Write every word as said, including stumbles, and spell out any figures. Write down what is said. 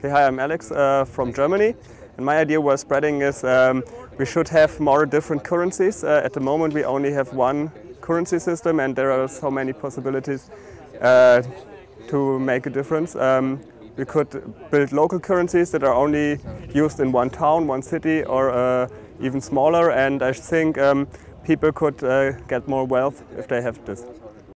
Okay, hi, I'm Alex uh, from Germany, and my idea was spreading is um, we should have more different currencies. Uh, at the moment we only have one currency system and there are so many possibilities uh, to make a difference. Um, we could build local currencies that are only used in one town, one city, or uh, even smaller, and I think um, people could uh, get more wealth if they have this.